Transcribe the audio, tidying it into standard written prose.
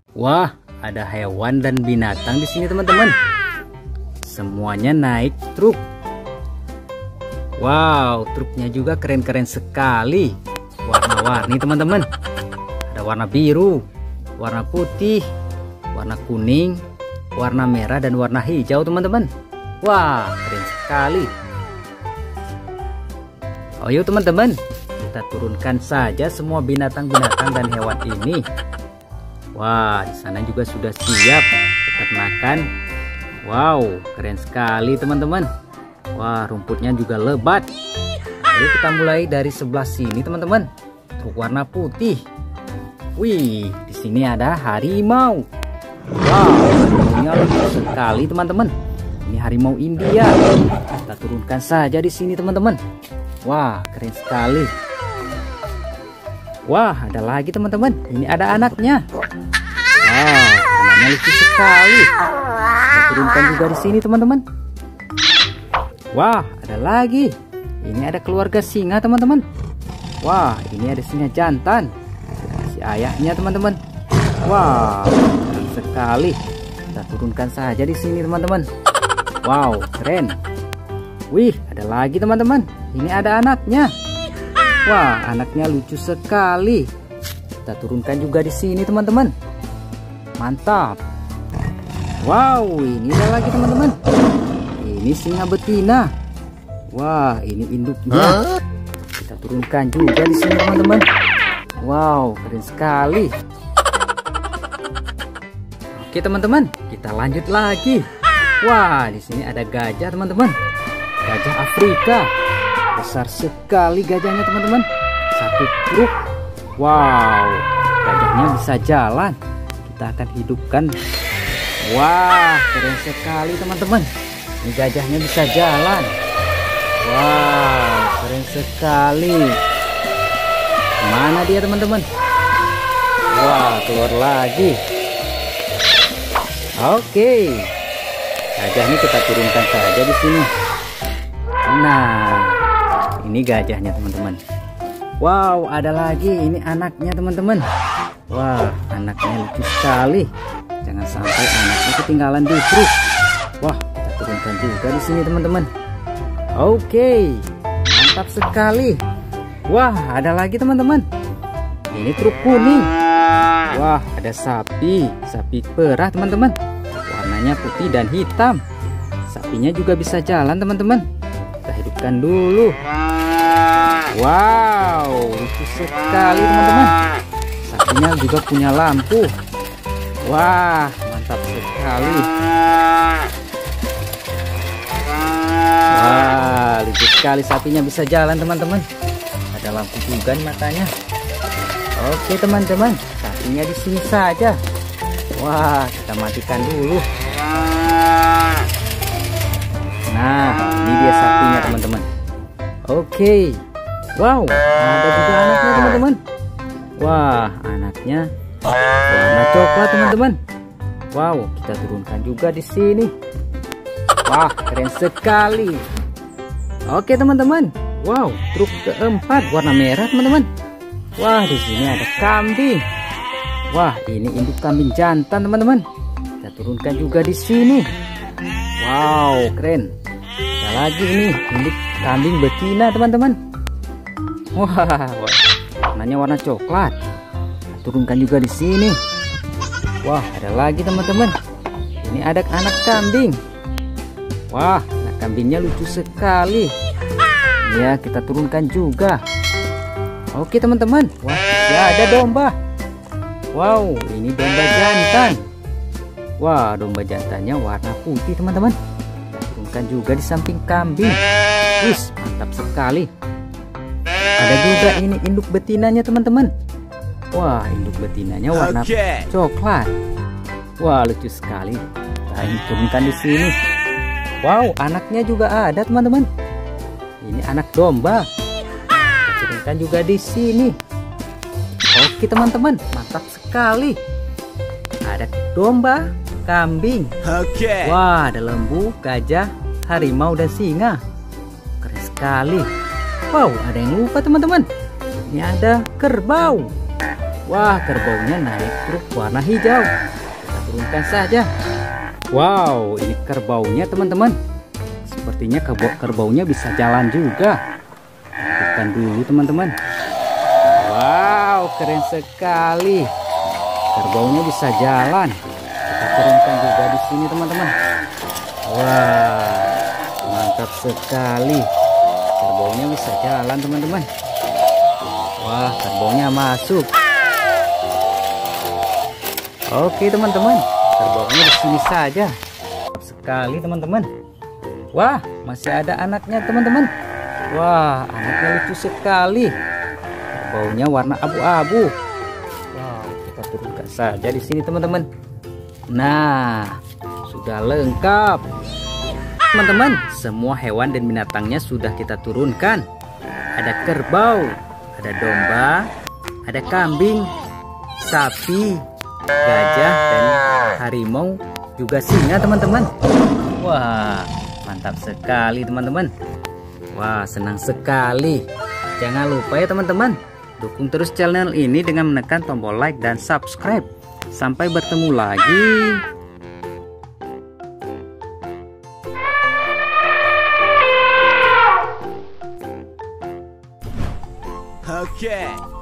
Wah, ada hewan dan binatang di sini, teman-teman. Semuanya naik truk. Wow, truknya juga keren-keren sekali. Warna-warni, teman-teman. Ada warna biru, warna putih, warna kuning, warna merah, dan warna hijau, teman-teman. Wah, keren sekali. Oh, yuk teman-teman, kita turunkan saja semua binatang-binatang dan hewan ini. Wah, di sana juga sudah siap peternakan. Wow, keren sekali teman-teman. Wah, rumputnya juga lebat. Ayo kita mulai dari sebelah sini, teman-teman. Truk warna putih. Wih, di sini ada harimau. Wow, harimaunya lucu sekali, teman-teman. Ini harimau India. Kita turunkan saja di sini, teman-teman. Wah, keren sekali. Wah, ada lagi, teman-teman. Ini ada anaknya. Wow, anaknya lucu sekali. Kita turunkan juga di sini, teman-teman. Wah, ada lagi. Ini ada keluarga singa, teman-teman. Wah, ini ada singa jantan. Si ayahnya, teman-teman. Wow, keren sekali. Kita turunkan saja di sini, teman-teman. Wow, keren. Wih, ada lagi, teman-teman. Ini ada anaknya. Wah, anaknya lucu sekali. Kita turunkan juga di sini, teman-teman. Mantap. Wow, ini ada lagi, teman-teman. Ini singa betina. Wah, ini induknya. Kita turunkan juga di sini, teman-teman. Wow, keren sekali. Oke, teman-teman, kita lanjut lagi. Wah, di sini ada gajah, teman-teman. Gajah Afrika. Besar sekali gajahnya, teman-teman. Satu truk. Wow, gajahnya bisa jalan. Kita akan hidupkan. Wah, keren sekali, teman-teman. Ini gajahnya bisa jalan. Wow, keren sekali. Mana dia, teman-teman? Wah, keluar lagi. Oke. Gajahnya kita turunkan saja di sini. Nah, ini gajahnya, teman-teman. Wow, ada lagi. Ini anaknya, teman-teman. Wah, anaknya lucu sekali. Jangan sampai anaknya ketinggalan di truk. Wah, kita turunkan juga di sini, teman-teman. Oke, mantap sekali. Wah, ada lagi, teman-teman. Ini truk kuning. Wah, ada sapi perah, teman-teman. Warnanya putih dan hitam. Sapinya juga bisa jalan, teman-teman. Kita hidupkan dulu. Wow, lucu sekali, teman-teman. Sapinya juga punya lampu. Wah, mantap sekali. Wah, lucu sekali, sapinya bisa jalan, teman-teman. Ada lampu juga di matanya. Oke, teman-teman, sapinya di sini saja. Wah, kita matikan dulu. Nah, ini dia sapinya, teman-teman. Oke. Wow, ada juga anaknya, teman-teman. Wah, anaknya warna coklat, teman-teman. Wow, kita turunkan juga di sini. Wah, keren sekali. Oke, teman-teman. Wow, truk keempat warna merah, teman-teman. Wah, di sini ada kambing. Wah, ini induk kambing jantan, teman-teman. Kita turunkan juga di sini. Wow, keren. Ada lagi ini induk kambing betina, teman-teman. Wah, warnanya warna coklat. Kita turunkan juga di sini. Wah, ada lagi, teman-teman. Ini ada anak kambing. Wah, anak kambingnya lucu sekali. Ya, kita turunkan juga. Oke, teman-teman. Wah, ya ada domba. Wow, ini domba jantan. Wah, domba jantannya warna putih, teman-teman. Kita turunkan juga di samping kambing. Wis, mantap sekali. Ada juga ini induk betinanya, teman-teman. Wah, induk betinanya warna coklat. Wah, lucu sekali. Kita turunkan di sini. Wow, anaknya juga ada, teman-teman. Ini anak domba. Kita turunkan juga di sini. Oke, teman-teman, mantap sekali. Ada domba, kambing. Wah, ada lembu, gajah, harimau, dan singa. Keren sekali. Wow, ada yang lupa, teman-teman. Ini ada kerbau. Wah, kerbaunya naik truk warna hijau. Kita turunkan saja. Wow, ini kerbaunya teman-teman. Sepertinya kerbaunya bisa jalan juga. Aktifkan dulu teman-teman. Wow, keren sekali. Kerbaunya bisa jalan. Kita turunkan juga di sini teman-teman. Wah, mantap sekali. Kerbaunya bisa jalan teman-teman. Wah, kerbaunya masuk. Oke teman-teman, kerbaunya di sini saja. Mantap sekali teman-teman. Wah, masih ada anaknya teman-teman. Wah, anaknya lucu sekali. Kerbaunya warna abu-abu. Wow, kita turunkan saja di sini teman-teman. Nah, sudah lengkap. Teman-teman, semua hewan dan binatangnya sudah kita turunkan. Ada kerbau, ada domba, ada kambing, sapi, gajah, dan harimau, juga singa teman-teman. Wah, mantap sekali teman-teman. Wah, senang sekali. Jangan lupa ya teman-teman, dukung terus channel ini dengan menekan tombol like dan subscribe. Sampai bertemu lagi. Okay.